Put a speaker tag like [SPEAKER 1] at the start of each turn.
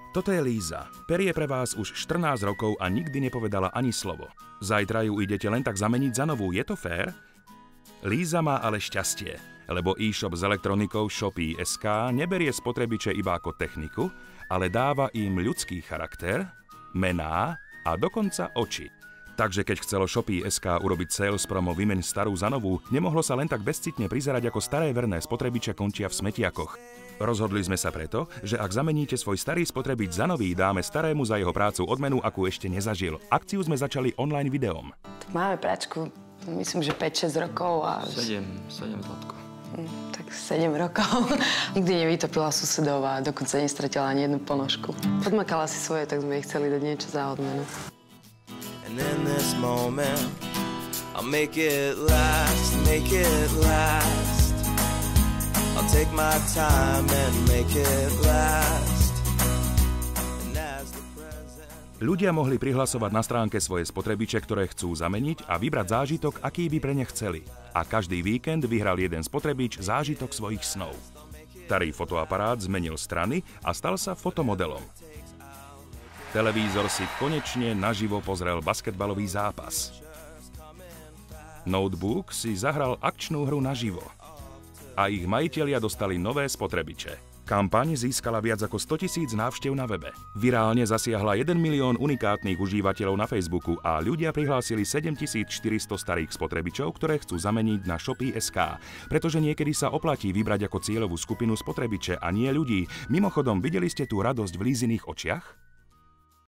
[SPEAKER 1] Toto je Líza. Perie pre vás už 14 rokov a nikdy nepovedala ani slovo. Zajtra ju idete len tak zameniť za novú, je to fér? Líza má ale šťastie, lebo e-shop s elektronikou Shopee.sk neberie spotrebiče iba ako techniku, ale dáva im ľudský charakter, mená a dokonca oči. Takže keď chcelo Shopee.sk urobiť sales promo Vymeň starú za novú, nemohlo sa len tak bezcitne prizerať, ako staré verné spotrebiče končia v smetiakoch. Rozhodli sme sa preto, že ak zameníte svoj starý spotrebič za nový, dáme starému za jeho prácu odmenu, akú ešte nezažil. Akciu sme začali online videom.
[SPEAKER 2] Máme práčku, myslím, že 5-6 rokov a...
[SPEAKER 3] 7 zlatko.
[SPEAKER 2] Tak 7 rokov. Nikdy nevytopila susedov a dokonca nestratila ani jednu ponožku. Podmakala si svoje, tak sme jej chceli dať niečo za odmenu.
[SPEAKER 4] And in this moment, I'll make it last, make it last. I'll take my time and make it last. And as the present...
[SPEAKER 1] Ľudia mohli prihlasovať na stránke svoje spotrebiče, ktoré chcú zameniť a vybrať zážitok, aký by pre ne chceli. A každý víkend vyhral jeden spotrebič zážitok svojich snov. Starý fotoaparát zmenil strany a stal sa fotomodelom. Televízor si konečne naživo pozrel basketbalový zápas. Notebook si zahral akčnú hru naživo. A ich majitelia dostali nové spotrebiče. Kampaň získala viac ako 100 000 návštev na webe. Virálne zasiahla 1 milión unikátnych užívateľov na Facebooku a ľudia prihlásili 7400 starých spotrebičov, ktoré chcú zameniť na Shopee.sk, pretože niekedy sa oplatí vybrať ako cieľovú skupinu spotrebiče a nie ľudí. Mimochodom, videli ste tú radosť v Líziných očiach?